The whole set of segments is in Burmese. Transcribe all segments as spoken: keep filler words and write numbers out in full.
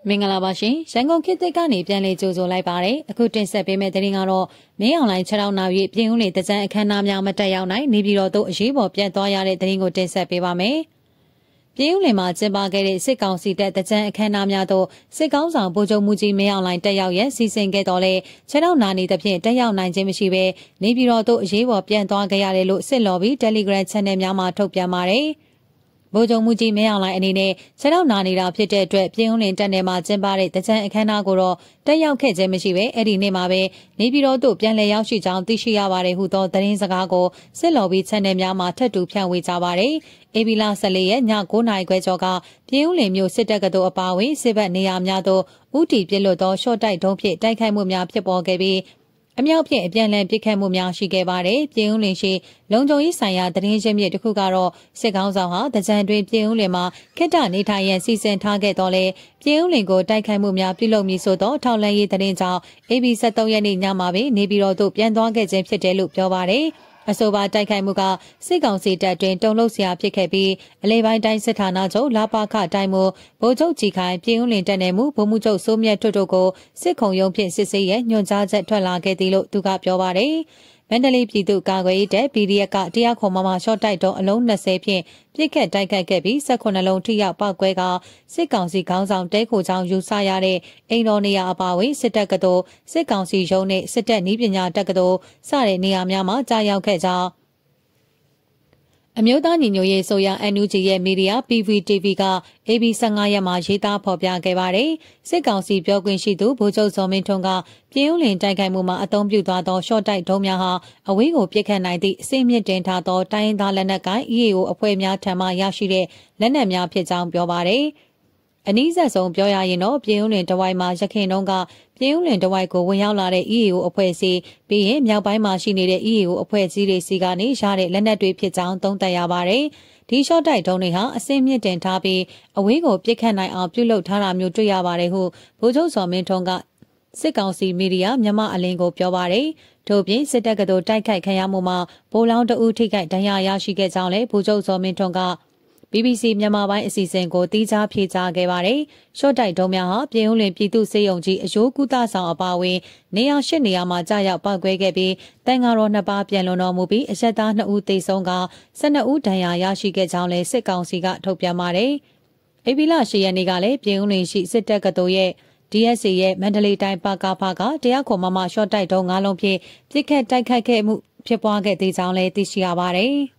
မင်္ဂလာပါရှင်ရန်ကုန်ခေတ်သစ်ကနေပြန်လည်ကြိုဆိုလိုက်ပါတယ်အခုတင်ဆက်ပေးမယ့်သတင်းကတော့မင်းအောင်လှိုင်ခြေထောက်နာ၍ပြင်ဦးလင်တကြံအခမ်းအနားများမတက်ရောက်နိုင်နေပြည်တော်သို့အရေးပေါ်ပြန်သွားရတဲ့သတင်းကိုတင်ဆက်ပေးပါမယ်ပြင်ဦးလင်မှာကျင်းပခဲ့တဲ့စစ်ကောင်စီတပ်တကြံအခမ်းအနားများသို့စစ်ကောင်းဆောင်ဗိုလ်ချုပ်မှုကြီးမင်းအောင်လှိုင်တက်ရောက်ရန်စီစဉ်ခဲ့တော်လဲခြေထောက်နာနေသဖြင့်တက်ရောက်နိုင်ခြင်းမရှိဘဲနေပြည်တော်သို့အရေးပေါ်ပြန်သွားခဲ့ရတယ်လို့စစ်လော်ဘီ Telegram Channel များမှာထုတ်ပြန်ပါတယ်ဗိုလ်ချုပ်မှုကြီးမင်းအောင်လှိုင်အနေနဲ့ခြေထောက်နာနေတာဖြစ်တဲ့အတွက်ပြင်ဦးလင်တပ်နယ်မှာကျင်းပတဲ့တကြံအခမ်းအနားကိုတော့တက်ရောက်ခဲ့ခြင်းမရှိဘဲအဲ့ဒီနေ့မှာပဲနေပြည်တော်သို့ပြန်လည်ရောက်ရှိကြောင်းသိရှိရပါတယ်ဟုသောသတင်းစကားကိုစစ်လော်ဘီ Channel များမှာထပ်တူဖြန့်ဝေကြပါတယ်။အေဘီလာဆယ်လေးရက်ည၉နာရီခွဲကျော်ကပြင်ဦးလင်မြို့စစ်တပ်ကတော်အပါအဝင်စစ်ဘက်နေရာများသို့ဥတီပြစ်လွတ်သောရှော့တိုက်တုံးဖြင့်တိုက်ခိုက်မှုများဖြစ်ပေါ်ခဲ့ပြီးအမြောက်ဖြင့်အပြန်အလှန်ပစ်ခတ်မှုများရှိခဲ့ပါတယ်။ပြင်ဦးလင်ရှိလုံခြုံရေးဆိုင်ရာသတင်းရင်းမြစ်တစ်ခုကတော့စစ်ကောင်းဆောင်ဟာတကြံတွင်ပြင်ဦးလင်မှာခက်တနေထိုင်ရန်စီစဉ်ထားခဲ့တော့လေပြင်ဦးလင်ကိုတိုက်ခိုက်မှုများပြုလုပ်မည်ဆိုသောထောက်လှမ်းရေးသတင်းကြောင့် အေဘီ ဆယ်သုံးရက်နေ့ညမှာပဲနေပြည်တော်သို့ပြန်သွားခဲ့ခြင်းဖြစ်တယ်လို့ပြောပါတယ်။အဆိုပါတိုက်ခိုက်မှုကစစ်ကောင်စီတပ်တွင်တုံ့လုပ်စရာဖြစ်ခဲ့ပြီးအလဲပိုင်းတိုင်းစစ်ဌာနချုပ်လာပါခတိုင်းမှုဗိုလ်ချုပ်ကြီးခိုင်ပြင်ဦးလင်တပ်နယ်မှုဗိုလ်မှူးချုပ်စိုးမြတ်ထွတ်တို့ကိုစစ်ခုံရုံးဖြင့်စစ်ဆေးရညွှန်ကြားချက်ထွက်လာခဲ့သည်လို့သူကပြောပါတယ်မန္တလေးပြည်သူ့ကာကွယ်ရေးတပ် ပီဒီအက်ဖ် ကတရားခွန်မမရှော့တိုက်တုံးအလုံး၂၀ဖြင့်ပြစ်ခတ်တိုက်ခိုက်ခဲ့ပြီး၁၈လုံးထိရောက်ပောက်ကွဲကစစ်ကောင်စီခေါင်းဆောင်တဲခိုချောင်းယူဆရတဲ့အိမ်တော်နေရာအပါအဝင်စစ်တပ်ကတော်စစ်ကောင်စီရုံးနဲ့စစ်တပ်နည်းပညာတပ်ကတော်စတဲ့နေရာများမှာကြားရောက်ခဲ့ကြောင်းအမျိုးသားညီညွတ်ရေးဆိုရ အန် ယူ ဂျီ ရဲ့မီဒီယာ ပီ ဗီ တီ ဗီ က အေဘီ ဆယ်ငါရက်မှာရေးသားဖော်ပြခဲ့ပါတယ်။စစ်ကောင်စီပြောခွင့်ရှိသူဗိုလ်ချုပ်ဇော်မင်းထွန်းကပြင်ဦးလင်တိုက်ခိုက်မှုမှာအသုံးပြုသွားသောရှော့တိုက်ဒုံးများဟာအဝေးကိုပစ်ခတ်နိုင်သည့်အစိမ့်မြင့်တင်ထားသောတိုင်းရင်းသားလက်နက်ကိုင် အီ အေ အို အဖွဲ့များထံမှရရှိတဲ့လက်နက်များဖြစ်ကြောင်းပြောပါတယ်။အနည်းဆက်ဆုံးပြောရရင်တော့ပြင်ဦးလင်တဝိုက်မှာရခင်တုန်းကပြင်ဦးလင်တဝိုက်ကိုဝင်ရောက်လာတဲ့ အီ အေ အို အဖွဲ့စီပြီးရင်မြောက်ပိုင်းမှာရှိနေတဲ့ အီ အေ အို အဖွဲ့ကြီးတွေစီကနေရတဲ့လက်နက်တွေဖြစ်ကြောင်းသုံးသပ်ရပါတယ်။ဒီရှော့တိုက်ဒုံးတွေဟာအစင်းမြင့်တင်ထားပြီးအဝေးကိုပြစ်ခတ်နိုင်အောင်ပြုလုပ်ထားတာမျိုးတွေ့ရပါတယ်ဟုဗိုလ်ချုပ်စော်မင်းထွန်းကစစ်ကောင်စီမီဒီယာမြန်မာအလင်းကိုပြောပါတယ်။ထို့ပြင်စစ်တပ်ကတော်တိုက်ခိုက်ခံရမှုမှာဗိုလ်လောင်းတအူးထိခိုက်ဒဏ်ရာရရှိခဲ့ကြောင်းလည်းဗိုလ်ချုပ်စော်မင်းထွန်းကဘီဘီစီမြန်မာပိုင်းအစီအစဉ်ကိုတီးခြားဖြေကြားခဲ့ပါတယ်။ရှော့တိုက်ဒုံးများဟာပြင်ဦးလင်ပြည်သူ့စေယုံကြီးအယိုးကူးသားဆောင်အပါအဝင်နေရာရှစ်နေရာမှာကြာရောက်ပောက်ကွဲခဲ့ပြီးတန်ဃာတော်နှစ်ပါးပြန်လွန်တော်မူပြီးအရက်သားနှစ်ဦးသေဆုံးကဆယ်နှစ်ဦးဒဏ်ရာရရှိခဲ့ကြောင်းလည်းစစ်ကောင်စီကထုတ်ပြန်ပါတယ်။ဧပြီလ၈ရက်နေ့ကလည်းပြင်ဦးလင်ရှိစစ်တပ်ကတော်ရဲ့ ဒီ အက်စ် စီ ရဲ့မန္တလေးတိုင်းပကဖကတရားခွန်မမရှော့တိုက်ဒုံး၅လုံးဖြင့်ပြစ်ခတ်တိုက်ခိုက်ခဲ့မှုဖြစ်ပွားခဲ့သေးကြောင်းလည်းသိရှိရပါတယ်။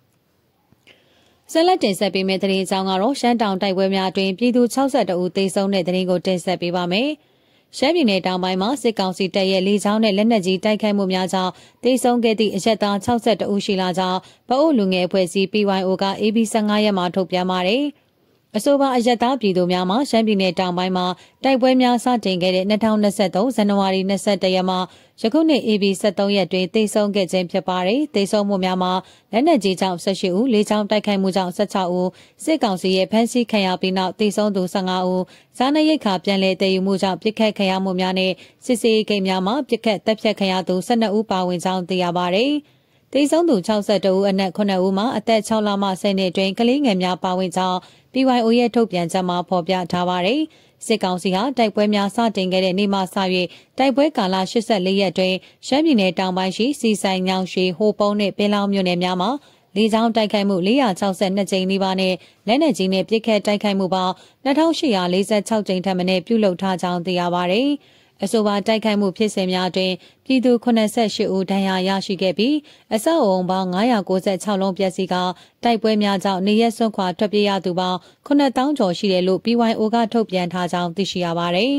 ဆက်လက်တင်ဆက်ပေးမယ့်သတင်းအကြောင်းကတော့ရှမ်းတောင်တိုက်ပွဲများအတွင်းပြည်သူ၆၁ဦးသေဆုံးတဲ့သတင်းကိုတင်ဆက်ပေးပါမယ်။ရှမ်းပြည်နယ်တောင်ပိုင်းမှာစစ်ကောင်စီတပ်ရဲ့လေကြောင်းနဲ့လက်နက်ကြီးတိုက်ခိုက်မှုများကြောင့်သေဆုံးခဲ့သည့်အရက်သား၆၁ဦးရှိလာကြောင်းဗအိုလ်လူငယ်အဖွဲ့အစည်း ပီ ဝိုင် အို က အေဘီ ဆယ်ငါရက်မှာထုတ်ပြန်ပါတယ်။အဆိုပါအရက်သားပြည်သူများမှာရှမ်းပြည်နယ်တောင်ပိုင်းမှာတိုက်ပွဲများစတင်ခဲ့တဲ့၂၀၂၃ဇန်နဝါရီ၂၁ရက်မှာယခုနှစ် အေဘီ ဆယ်သုံးရက်တွင်သေဆုံးခဲ့ခြင်းဖြစ်ပါတယ်။သေဆုံးမှုများမှာလက်နက်ကြီးကြောင့်၁၈ဦးလေကြောင်းတိုက်ခိုက်မှုကြောင့်၁၆ဦးစစ်ကောင်စီရဲ့ဖမ်းဆီးခံရပြီးနောက်သေဆုံးသူ၁၅ဦးစားနပ်ရိက္ခာပြန်လည်တည်ယူမှုကြောင့်ပြစ်ခတ်ခံရမှုများနဲ့စစ်စေးဂိတ်များမှာပြစ်ခတ်တပ်ဖြတ်ခံရသူ၁၂ဦးပါဝင်ကြောင်းသိရပါတယ်။သေဆုံးသူ၆၁ဦးအနက်ခုနှစ်ဦးမှာအသက်၆လမှ၁၀နှစ်အတွင်းကလေးငယ်များပါဝင်ကြောင်း ပီ ဝိုင် အို ရဲ့ထုတ်ပြန်ချက်မှာဖော်ပြထားပါတယ်။စစ်ကောင်စီဟာတိုက်ပွဲများစတင်ခဲ့တဲ့နေ့မှစ၍တိုက်ပွဲကာလ၈၄ရက်တွင်ရှမ်းပြည်နယ်တောင်ပိုင်းရှိစီဆိုင်ညောင်ရွှေဟိုပုံးနှင့်ပင်လောင်းမြို့နယ်များမှာလေကြောင်းတိုက်ခိုက်မှု၄၆၂ကြိမ်နီးပါးနဲ့လက်နက်ကြီးနဲ့ပစ်ခတ်တိုက်ခိုက်မှုပေါင်း၂၈၄၆ကြိမ်ထက်မနည်းပြုလုပ်ထားကြောင်းသိရပါတယ်။အဆိုပါတိုက်ခိုက်မှုဖြစ်စဉ်များတွင်ပြည်သူ၇၈ဦးဒဏ်ရာရရှိခဲ့ပြီးအဆောက်အုံပေါင်း၅၉၆လုံးပျက်စီးကတိုက်ပွဲများကြောင့်နေရက်စွန့်ခွာထွက်ပြေးရသူပေါင်း၇သောင်းကျော်ရှိတယ်လို့ ပီ ဝိုင် အို ကထုတ်ပြန်ထားကြောင်းသိရှိရပါတယ်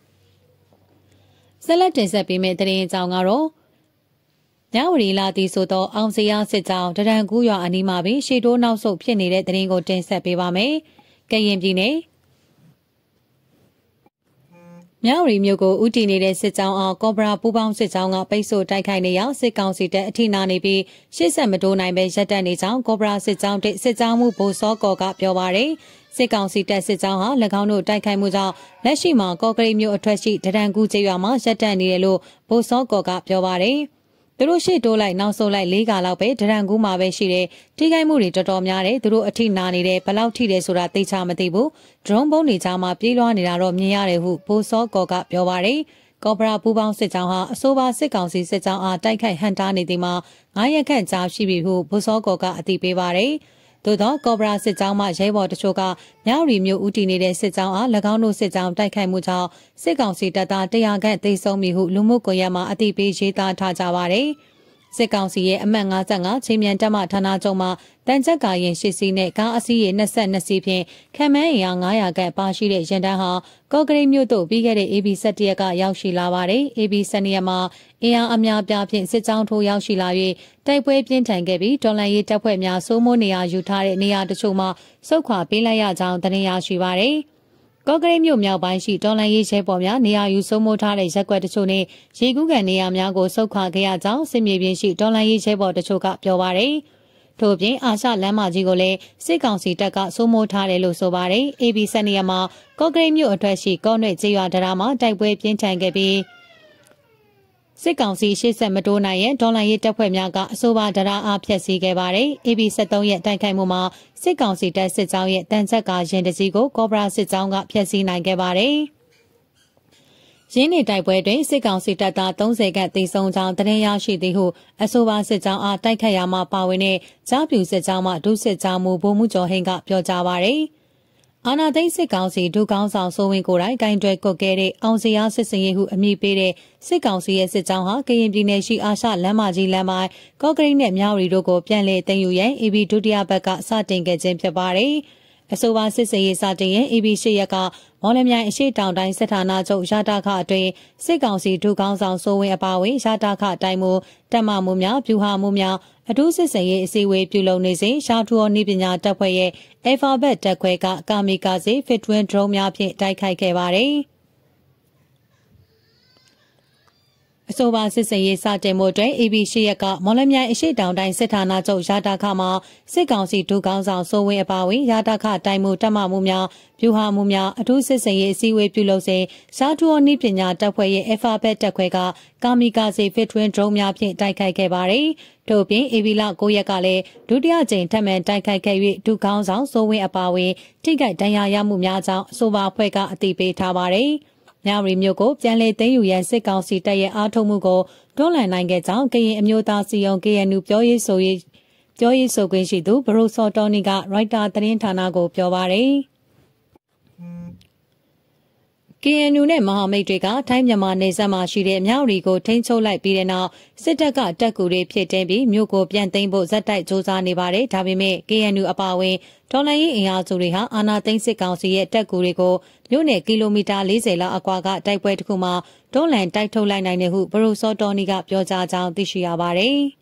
။ဆက်လက်တင်ဆက်ပေးမယ့်သတင်းအကြောင်းကတော့မြဝတီလာတီဆိုသောအောင်စရာစစ်ကြောင်းတရန်ကူးရွာအနီးမှာပင်ရှေ့တိုးနောက်ဆုတ်ဖြစ်နေတဲ့သတင်းကိုတင်ဆက်ပေးပါမယ်။ကရင်ပြည်နယ်မြဝတီမြို့ကိုဦးတည်နေတဲ့စစ်ကြောင်းအောင်ကော့ဘရာပူပေါင်းစစ်ကြောင်းကပိတ်ဆို့တိုက်ခိုက်နေရောက်စစ်ကောင်စီတပ်အထိနာနေပြီးရှေ့ဆက်မတိုးနိုင်ပဲရပ်တန့်နေကြောင်းကော့ဘရာစစ်ကြောင်းတစ်စစ်ကြောင်းမှုဗိုလ်စောကော်ကပြောပါရယ်စစ်ကောင်စီတပ်စစ်ကြောင်းဟာ၎င်းတို့တိုက်ခိုက်မှုကြောင့်လက်ရှိမှာကော့ကရိတ်မြို့အထွက်ရှိတရန်ကူးကျေးရွာမှာရပ်တန့်နေတယ်လို့ဗိုလ်စောကော်ကပြောပါရယ်သူတို့ရှေ့တိုးလိုက်နောက်ဆုတ်လိုက်လေးကာလောက်ပဲဒရန်ကူးမှာပဲရှိတယ်ထိခိုက်မှုတွေတော်တော်များတယ်သူတို့အထိနာနေတယ်ဘလောက်ထိတယ်ဆိုတာသိချမသိဘူးဒရုန်းပုံးတွေကြားမှာပြေးလွှားနေတာတော့မြင်ရတယ်ဟုဘိုးစောကော်ကပြောပါတယ်ကော့ဘရာပူပေါင်းစစ်ကြောင်းဟာအဆိုပါစစ်ကောင်စီစစ်ကြောင်းအားတိုက်ခိုက်ဟန်တာနေသည်မှာငါးရက်ခန့်ကြာရှိပြီဟုဘိုးစောကော်ကအသိပေးပါတယ်သို့သောကော့ဘရာစစ်ကြောင်းမှရဲဘော်တချို့ကမြောက်ရီမျိုးဦးတည်နေတဲ့စစ်ကြောင်းအား၎င်းတို့စစ်ကြောင်းတိုက်ခိုက်မှုကြောင့်စစ်ကောင်စီတပ်သားတရာခန့်သေဆုံးပြီဟုလူမှုကွန်ရက်မှာအသိပေးရေးသားထားကြပါတယ်စစ်ကောင်စီရဲ့အမှတ်၅၅ချင်းမြန်တပ်မဌာနချုပ်မှာတန်ချက်ကာရင်ရှစ်စီးနဲ့ကားအစီးရေ၂၂စီးဖြင့်ခံမှန်းအင်အား၅၀၀ခန့်ပါရှိတဲ့ရန်တန်းဟာကော့ကရိတ်မြို့သို့ပြီးခဲ့တဲ့ အေ ဘီ ၁၁ ရက်ကရောက်ရှိလာပါတယ်။ အေ ဘီ ၁၂ ရက်မှာအင်အားအများပြားဖြင့်စစ်ကြောင်းထိုးရောက်ရှိလာ၍တိုက်ပွဲပြင်းထန်ခဲ့ပြီးတော်လှန်ရေးတပ်ဖွဲ့များစိုးမိုးနေရာယူထားတဲ့နေရာတချို့မှာစုခွာပေးလိုက်ရကြောင်းသတင်းရရှိပါတယ်။ကော့ကရိတ်မြို့မြောက်ပိုင်းရှိတော်လှန်ရေးရဲဘော်များနေရာယူစိုးမိုးထားတဲ့ရက်ကွက်တချို့နဲ့ရေကူးကန်နေရာများကိုစုခွာခဲ့ရကြောင်းစစ်မြေပြင်ရှိတော်လှန်ရေးရဲဘော်တချို့ကပြောပါတယ်။ထို့ပြင်အာရှလမ်းမကြီးကိုလည်းစစ်ကောင်စီတပ်ကစိုးမိုးထားတယ်လို့ဆိုပါတယ်။ အေ ဘီ ၁၂ ရက်မှာကော့ကရိတ်မြို့အထက်ရှိကော့နွဲ့ကျေးရွာတရားမှာတိုက်ပွဲပြင်းထန်ခဲ့ပြီးစစ်ကောင်စီရှေ့ဆက်မတိုးနိုင်ရင်ဒေါ်လာရေးတပ်ဖွဲ့များကအဆိုပါတရားအားဖျက်ဆီးခဲ့ပါတယ်။ အေ ဘီ ၁၃ ရက်တိုက်ခိုက်မှုမှာစစ်ကောင်စီတပ်စစ်ကြောင်းရဲ့တန်ချက်ကာရင်တကြီးကိုကော့ဘရာစစ်ကြောင်းကဖျက်ဆီးနိုင်ခဲ့ပါတယ်။ရင်းနေတိုက်ပွဲတွင်စစ်ကောင်စီတပ်သား၃၀ခန့်သေဆုံးကြောင်းသတင်းရရှိသည်ဟုအဆိုပါစစ်ကြောင်းအားတိုက်ခိုက်ရာမှာပါဝင်တဲ့ကြားပြူစစ်ကြောင်းမှဒုစစ်ကြောင်းမှဗိုလ်မှူးကျော်ဟိန်းကပြောကြားပါရယ်အာနာသိန်းစစ်ကောင်စီဒုကောင်းဆောင်စိုးဝင်းကိုယ်တိုင်ကင်တွယ်ကွက်ခဲ့တဲ့အောင်စရာစစ်စင်ရေးဟုအမည်ပေးတဲ့စစ်ကောင်စီရဲ့စစ်ကြောင်းဟာကရင်ပြည်နယ်ရှိအာရှလမ်းမကြီးလမ်းပိုင်းကော့ကရိတ်နဲ့မြောက်ရီတို့ကိုပြန်လည်သိမ်းယူရန် အေ ဘီ ဒုတိယဘက်ကစတင်ခဲ့ခြင်းဖြစ်ပါတယ်။အဆိုပါစစ်စင်ရေးစတင်ရင် အေ ဘီ ရှစ်ရက်ကမော်လမြိုင်အရှိတောင်တိုင်းစစ်ဌာနချုပ်ရတာခအတွင်းစစ်ကောင်စီဒုကောင်းဆောင်စိုးဝင်းအပါအဝင်ရတာခတိုင်းမှုတပ်မမှုများပြူဟာမှုများအထူးစစ်စင်ရေးအစည်းအဝေးပြုလုပ်နေစဉ်ရှာထူအော်နီးပညာတပ်ဖွဲ့ရဲ့ Alphabet တပ်ခွဲကကာမီကာစီဖစ်တွင်းဒရုန်းများဖြင့်တိုက်ခိုက်ခဲ့ပါတယ်။အဆိုပါစစ်စင်ရေးစတင်မှုတွင် အေ ဘီ ရှစ်ရက်ကမော်လမြိုင်အရှိတောင်တိုင်းစစ်ဌာနချုပ်ရတာခမှာစစ်ကောင်စီဒုကောင်းဆောင်စိုးဝင်းအပါအဝင်ရတာခတိုင်းမှုတပ်မမှုများပြူဟာမှုများအထူးစစ်စင်ရေးအစည်းအဝေးပြုလုပ်စဉ်ရှာထူအော်နီးပညာတပ်ဖွဲ့ရဲ့ Alphabet တပ်ခွဲကကာမီကာစီဖစ်တွင်းဒရုန်းများဖြင့်တိုက်ခိုက်ခဲ့ပါတယ်။ထို့ပြင်အေဗီလကိုရက်ကလည်းဒုတိယကြိမ်ထပ်မံတိုက်ခိုက်ခဲ့၍ဒုကောင်းဆောင်စိုးဝင်းအပါအဝင်ထိခိုက်ဒဏ်ရာရမှုများကြောင့်အဆိုပါအဖွဲ့ကအသိပေးထားပါတယ်။မြောက်ရီမြို့ကိုပြန်လည်သိမ်းယူရန်စစ်ကောင်စီတပ်ရဲ့အားထုတ်မှုကိုတွန်းလှန်နိုင်ခဲ့ကြောင်းကရင်အမျိုးသားစီယုံ ကေအန်ယူ ပြောရေးဆိုရေးပြောရေးဆိုခွင့်ရှိသူဘရိုစောတော်နီကရိုက်တာသတင်းဌာနကိုပြောပါရယ်။ကေအန်ယူ နဲ့မဟာမိတ်တွေကထိုင်းမြန်မာနယ်စပ်မှာရှိတဲ့မြောက်ရီကိုထိန်းချုပ်လိုက်ပြီးတဲ့နောက်စစ်တပ်ကတပ်ကူတွေဖြစ်တင်ပြီးမြို့ကိုပြန်သိမ်းဖို့ဇက်တိုက်စ조사နေပါတယ်။ဒါပေမဲ့ ကေအန်ယူ အပါအဝင်တော်လှန်ရေးအင်အားစုတွေဟာအာဏာသိမ်းစစ်ကောင်စီရဲ့တပ်ကူတွေကိုမြို့နယ်ကီလိုမီတာ၄၀လောက်အကွာကတိုက်ပွဲတစ်ခုမှာတွန်းလှန်တိုက်ထုတ်လိုက်နိုင်တယ်ဟုဘရိုစောတော်နီကပြောကြားကြောင်းသိရှိရပါတယ်။